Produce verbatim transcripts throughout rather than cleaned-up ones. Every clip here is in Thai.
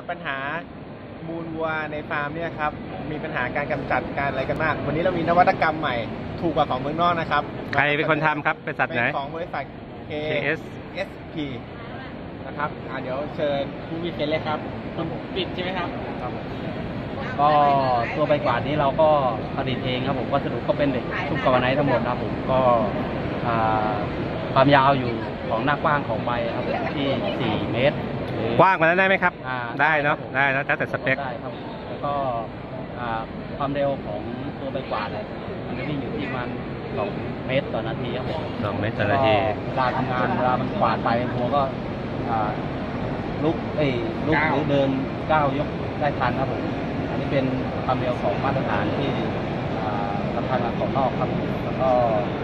ปัญหามูลวัวในฟาร์มเนี่ยครับมีปัญหาการกำจัดการอะไรกันมากวันนี้เรามีนวัตกรรมใหม่ถูกกว่าของเมืองนอกนะครับใครเป็นคนทำครับบริษัทไหนเป็นของบริษัท เค เอส พี นะครับเดี๋ยวเชิญผู้มีเคสเลยครับคุณปิดใช่ไหมครับก็ตัวใบกวาดนี้เราก็ผลิตเองครับผมวัสดุก็เป็นเหล็กชุบกาวไนท์ทั้งหมดครับผมก็ความยาวอยู่ของหน้ากว้างของใบครับที่สี่เมตรกว้างกว่านั้นได้ไหมครับได้เนาะได้แล้วแต่สเปคได้ครับแล้วก็ความเร็วของตัวใบกวาดมันจะวิ่งอยู่ที่ประมาณสองเมตรต่อนาทีครับผมสองเมตรต่อนาทีเวลาทำงานเวลามันกวาดไปหัวก็ลุกเอ้ลุกหรือเดินก้าวยกได้ทันครับผมอันนี้เป็นความเร็วของมาตรฐานที่สำคัญของนอกครับแล้วก็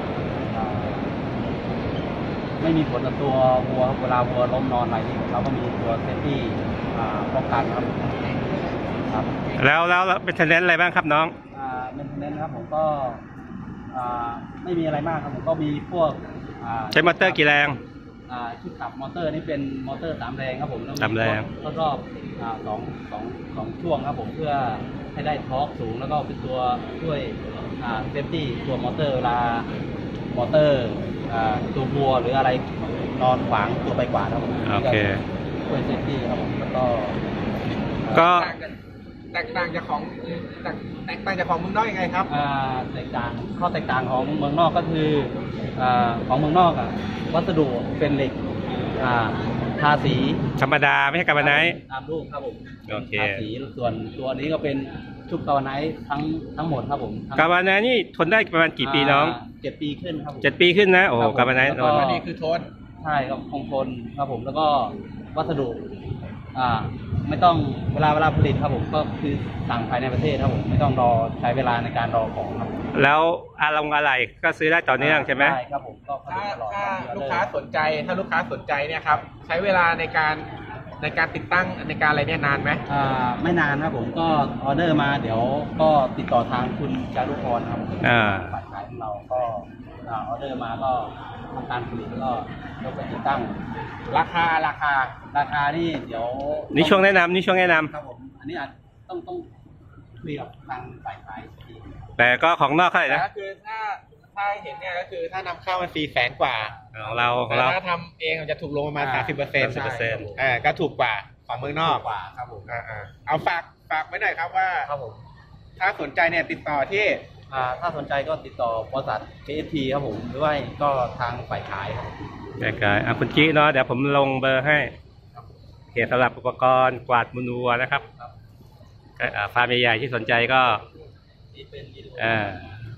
ไม่มีผลต่อตัววัวเวลาวัวล้มนอนอะไรนี่เราก็มีตัวเซฟตี้ป้องกันครับครับแล้วแล้วเป็นเทนเนนอะไรบ้างครับน้องเป็นเทนเนนครับผมก็ไม่มีอะไรมากครับผมก็มีพวกใช้มอเตอร์กี่แรงชุดขับมอเตอร์นี่เป็นมอเตอร์สามแรงครับผมสามแรงทดรอบสองสองสองช่วงครับผมเพื่อให้ได้ทอร์กสูงแล้วก็เป็นตัวช่วยเซฟตี้ตัวมอเตอร์เวลามอเตอร์ตัววัวหรืออะไรนอนขวางตัวไปกว่าครับผมโอเคช่วยเซฟตี้ครับผมแล้วก็ก็แตกต่างจากของแตกต่างจากของเมืองนอกยังไงครับแตกต่างข้อแตกต่างของเมืองนอกก็คือของเมืองนอกอ่ะวัสดุเป็นเหล็กทาสีธรรมดาไม่ใช่กาวไนท์ตามรูปครับผมโอเคทาสีส่วนตัวนี้ก็เป็นชุบกาวไนท์ทั้งทั้งหมดครับผมกาวไนท์นี่ทนได้ประมาณกี่ปีน้องเจ็ดปีขึ้นครับเจ็ดปีขึ้นนะโอ้กาวไนท์ตัวนี้คือทนใช่ครับคงทนครับผมแล้วก็วัสดุอ่าไม่ต้องเวลาเวลาผลิตครับผมก็คือสั่งภายในประเทศครับผมไม่ต้องรอใช้เวลาในการรอของครับแล้วอะไรอะไรก็ซื้อได้ต่อเนื่องใช่ไหมใช่ครับผมก็ถ้าถ้าลูกค้าสนใจถ้าลูกค้าสนใจเนี่ยครับใช้เวลาในการในการติดตั้งในการอะไรเนี่ยนานไหมอ่าไม่นานครับผมก็ออเดอร์มาเดี๋ยวก็ติดต่อทางคุณจารุพรครับอ่าฝ่ายขายของเราก็ออเดอร์มาก็ทำการผลิตแล้วก็ยกไปติดตั้งราคาราคาราคานี่เดี๋ยวนี่ช่วงแนะนำนี่ช่วงแนะนำครับผมอันนี้อาจต้องต้องคุยกับทางฝ่ายขายแต่ก็ของนอกเท่าไหร่นะก็คือถ้าถ้าเห็นเนี่ยก็คือถ้านำเข้ามาสี่แสนกว่าของเราของเราถ้าทำเองจะถูกลงประมาณสามสิบเปอร์เซ็นต์สิบเปอร์เซ็นต์อ่าก็ถูกกว่าของเมืองนอกกว่าครับผมอ่าอ่าเอาฝากฝากไว้หน่อยครับว่าครับผมถ้าสนใจเนี่ยติดต่อที่อ่าถ้าสนใจก็ติดต่อบริษัท เค เอส พี ครับผมหรือว่าก็ทางฝ่ายขายครับฝ่ายขายอ่ะคุณจี้เนาะเดี๋ยวผมลงเบอร์ให้เกี่ยวสำหรับอุปกรณ์กวาดมูลวัวนะครับฟาร์มใหญ่ๆที่สนใจก็อ่า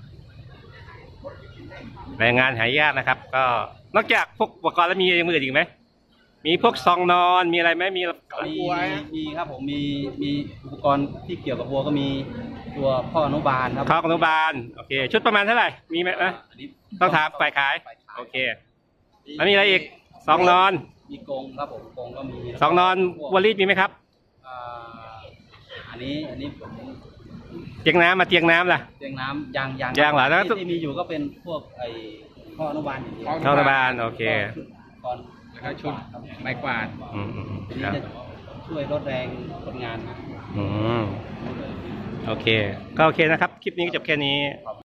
แรงงานหายากนะครับก็นอกจากพวกอุปกรณ์แล้วมีอย่างอื่นอีกไหมมีพวกซองนอนมีอะไรไหมมีมีมีครับผมมีมีอุปกรณ์ที่เกี่ยวกับวัวก็มีตัวพ่ออนุบาลครับพ่ออนุบาลโอเคชุดประมาณเท่าไหร่มีไหมนะต้องถามฝ่ายขายโอเคแล้วมีอะไรอีกซองนอนมีกรงครับผมกรงก็มีซองนอนวอลลี่มีไหมครับอันนี้อันนี้ผมเตียงน้ำมาเตียงน้ำล่ะเตียงน้ำยางยางยางเหรอแล้วที่มีอยู่ก็เป็นพวกไอ้พ่ออนุบาลอย่างเดียวพ่ออนุบาลโอเคก่อนแล้วก็ชุดไม้กวาดอืมอืมนี่จะช่วยลดแรงคนงานนะอืมโอเคก็โอเคนะครับคลิปนี้ก็จบแค่นี้